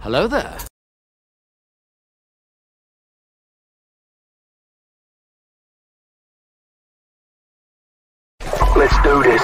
Hello there. Let's do this.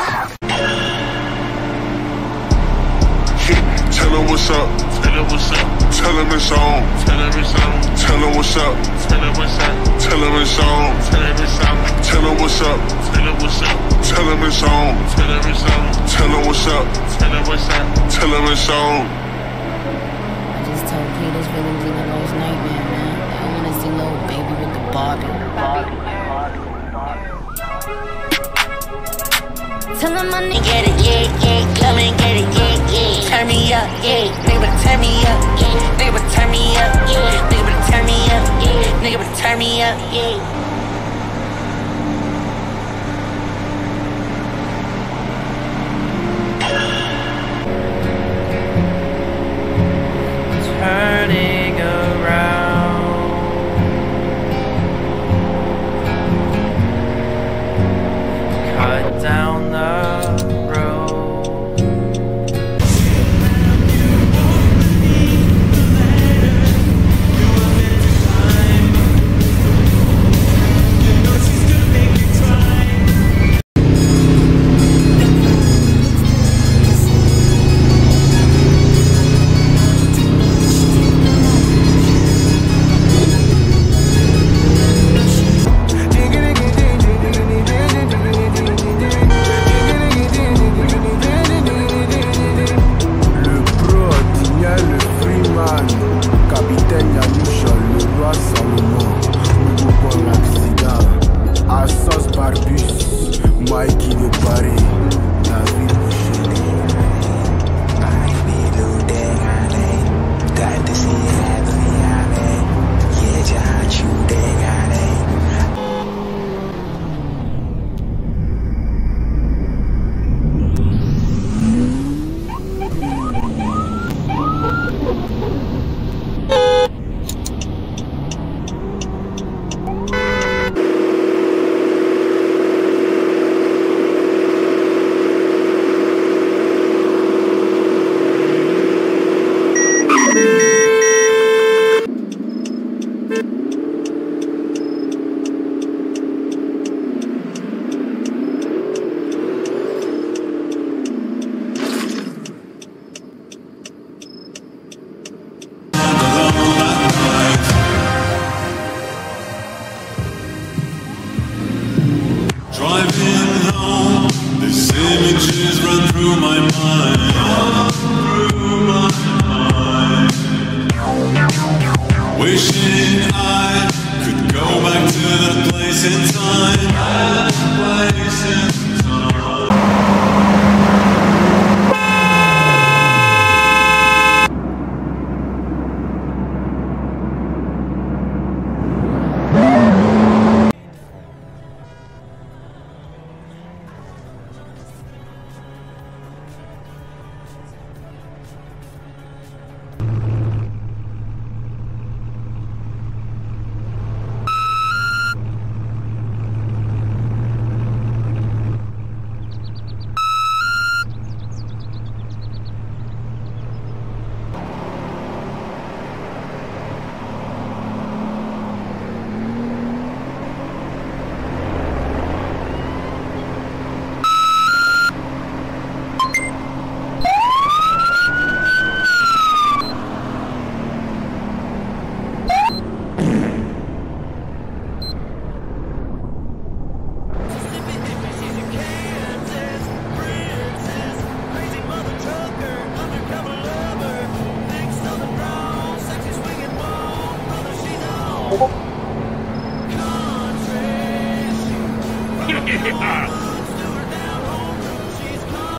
Tell him what's up. Tell him what's up. Tell him it's on. Tell him it's on. Tell him what's up. Tell him what's up. Tell him it's on. Tell him it's on. Tell him what's up. Tell him what's up. Tell him it's on. Tell him it's on. Tell him what's up. Tell him what's up. Tell him it's on. I just told P this really was a girl's nightmare, man. I wanna see little baby with the Barbie. Tell him my nigga get it, yeah, yeah. Come and get it, yeah, yeah. Turn me up, yeah. Nigga better turn me up, yeah. Nigga better turn me up, yeah. Nigga better turn me up, yeah. Nigga better turn me up, yeah. Turning around, cut down the road.